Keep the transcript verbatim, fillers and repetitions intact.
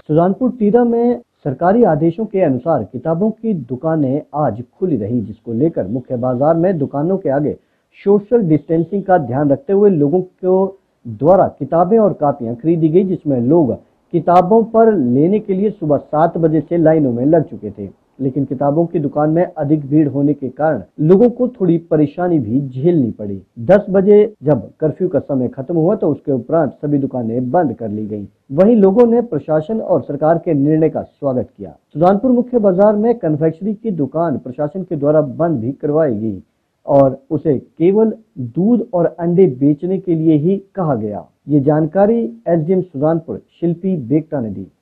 सुजानपुर टीरा में सरकारी आदेशों के अनुसार किताबों की दुकानें आज खुली रही, जिसको लेकर मुख्य बाजार में दुकानों के आगे सोशल डिस्टेंसिंग का ध्यान रखते हुए लोगों को द्वारा किताबें और कापियां खरीदी गई, जिसमें लोग किताबों पर लेने के लिए सुबह सात बजे से लाइनों में लग चुके थे। लेकिन किताबों की दुकान में अधिक भीड़ होने के कारण लोगों को थोड़ी परेशानी भी झेलनी पड़ी। दस बजे जब कर्फ्यू का समय खत्म हुआ तो उसके उपरांत सभी दुकानें बंद कर ली गईं। वहीं लोगों ने प्रशासन और सरकार के निर्णय का स्वागत किया। सुजानपुर मुख्य बाजार में कन्फेक्शनरी की दुकान प्रशासन के द्वारा बंद भी करवाई गई और उसे केवल दूध और अंडे बेचने के लिए ही कहा गया। ये जानकारी एसडीएम सुजानपुर शिल्पी बेगता ने दी।